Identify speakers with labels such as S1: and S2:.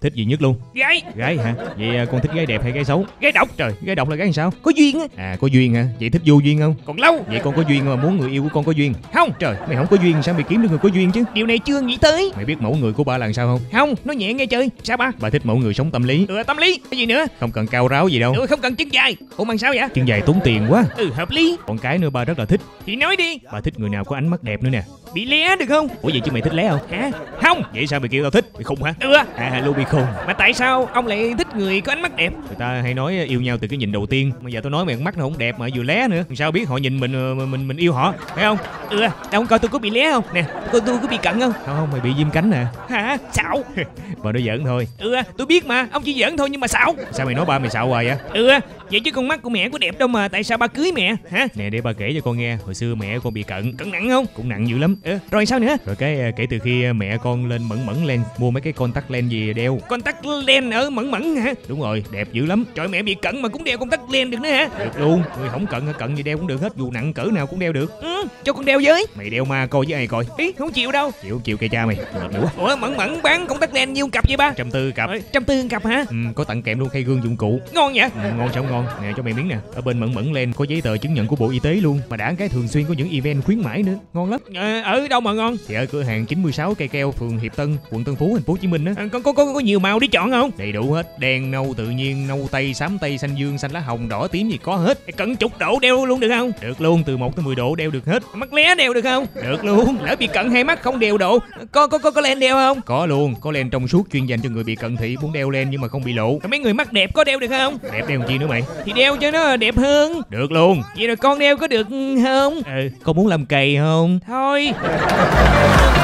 S1: Thích gì nhất luôn?
S2: Gái.
S1: Gái hả? Vậy con thích gái đẹp hay gái xấu?
S2: Gái độc.
S1: Trời, gái độc là gái làm sao?
S2: Có duyên á.
S1: À, có duyên hả? Vậy thích vô duyên không?
S2: Còn lâu.
S1: Vậy con có duyên mà muốn người yêu của con có duyên?
S2: Không.
S1: Trời, mày không có duyên sao mày kiếm được người có duyên chứ?
S2: Điều này chưa nghĩ tới.
S1: Mày biết mẫu người của ba là sao không?
S2: Không, nói nhẹ nghe chơi. Sao ba?
S1: Bà thích mẫu người sống tâm lý.
S2: Tâm lý. Cái gì nữa?
S1: Không cần cao ráo gì đâu.
S2: Không cần chân dài. Ủa bằng sao vậy?
S1: Chân dài tốn tiền quá.
S2: Hợp lý.
S1: Còn cái nữa ba rất là thích.
S2: Thì nói đi.
S1: Bà thích người nào có ánh mắt đẹp nữa nè.
S2: Bị lé được không?
S1: Ủa vậy chứ mày thích lé không?
S2: Hả? Không.
S1: Vậy sao mày kêu tao thích? Mày khùng hả? Luôn bị khùng.
S2: Mà tại sao ông lại thích người có ánh mắt đẹp?
S1: Người ta hay nói yêu nhau từ cái nhìn đầu tiên. Mà giờ tôi nói mày mắt nó không đẹp mà vừa lé nữa. Sao biết họ nhìn mình yêu họ, phải không?
S2: Đâu không coi tôi có bị lé không? Nè, tôi có bị cận không?
S1: Không, mày bị viêm cánh nè.
S2: Hả? Xạo.
S1: Bà nói giỡn thôi.
S2: Tôi biết mà, ông chỉ giỡn thôi nhưng mà xạo.
S1: Sao mày nói ba mày xạo hoài vậy?
S2: Vậy chứ con mắt của mẹ có đẹp đâu mà tại sao ba cưới mẹ hả?
S1: Nè để ba kể cho con nghe. Hồi xưa mẹ con bị cận
S2: nặng không?
S1: Cũng nặng dữ lắm.
S2: Rồi sao nữa?
S1: Rồi cái kể từ khi mẹ con lên mẫn lên mua mấy cái contact lens gì đeo.
S2: Contact lens ở mẫn hả?
S1: Đúng rồi, đẹp dữ lắm.
S2: Trời, mẹ bị cận mà cũng đeo contact lens được nữa hả?
S1: Được luôn. Người không cận gì đeo cũng được hết, dù nặng cỡ nào cũng đeo được.
S2: Cho con đeo với.
S1: Mày đeo ma coi với ai coi.
S2: Không chịu đâu.
S1: Chịu cây cha mày.
S2: Ủa mẫn bán contact lens nhiêu cặp vậy ba?
S1: 140 cặp.
S2: 140 cặp hả?
S1: Có tặng kèm luôn khay gương dụng cụ.
S2: Ngon vậy?
S1: Ngon sao ngon. Nè cho mày miếng nè. Ở bên mẫn lên có giấy tờ chứng nhận của Bộ Y tế luôn. Mà đã cái thường xuyên có những event khuyến mãi nữa. Ngon lắm.
S2: Ở đâu mà ngon?
S1: Thì ở cửa hàng 96 cây keo, phường Hiệp Tân, quận Tân Phú, thành phố Hồ Chí Minh á.
S2: Có nhiều màu để chọn không?
S1: Đầy đủ hết. Đen, nâu tự nhiên, nâu tây, xám tây, xanh dương, xanh lá hồng, đỏ tím gì có hết.
S2: Cận chục độ đeo luôn được không?
S1: Được luôn, từ 1 tới 10 độ đeo được hết.
S2: Mắt lé đeo được không?
S1: Được luôn.
S2: Lỡ bị cận hai mắt không đều độ, có len đeo không?
S1: Có luôn, có len trong suốt chuyên dành cho người bị cận thị muốn đeo len nhưng mà không bị lộ.
S2: Mấy người mắt đẹp có đeo được không?
S1: Đẹp đeo làm chi nữa mày?
S2: Thì đeo cho nó đẹp hơn.
S1: Được luôn.
S2: Vậy rồi con đeo có được không?
S1: Con muốn làm cày không?
S2: Thôi.